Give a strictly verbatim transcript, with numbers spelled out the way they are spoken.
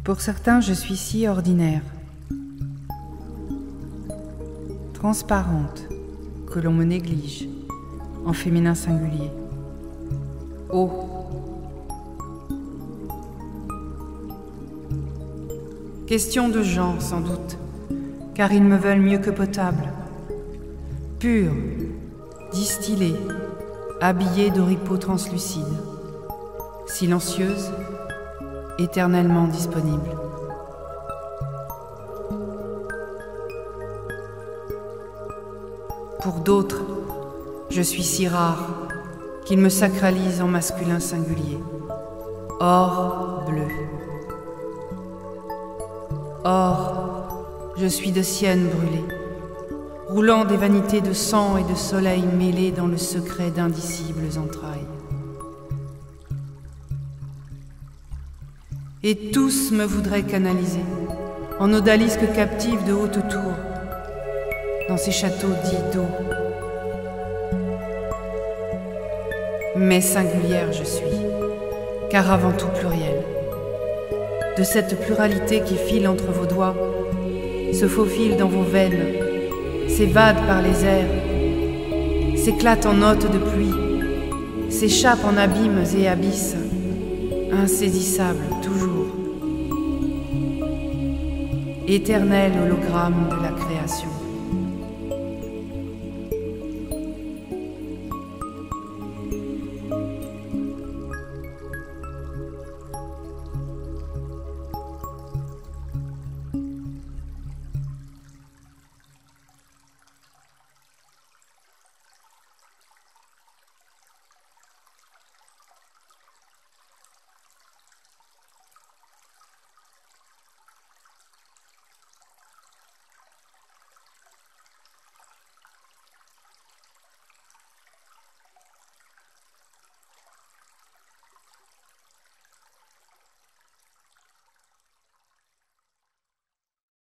Pour certains, je suis si ordinaire, transparente, que l'on me néglige, en féminin singulier. Oh, question de genre, sans doute, car ils me veulent mieux que potable, pure, distillée, habillée d'oripeaux translucides, silencieuse, éternellement disponible. Pour d'autres, je suis si rare qu'ils me sacralisent en masculin singulier. Or bleu. Or, je suis de sienne brûlée, roulant des vanités de sang et de soleil mêlés dans le secret d'indicibles entrailles. Et tous me voudraient canaliser, en odalisque captive de haute tour, dans ces châteaux dits d'eau. Mais singulière je suis, car avant tout pluriel. De cette pluralité qui file entre vos doigts, se faufile dans vos veines, s'évade par les airs, s'éclate en notes de pluie, s'échappe en abîmes et abysses, insaisissable toujours, éternel hologramme de la création.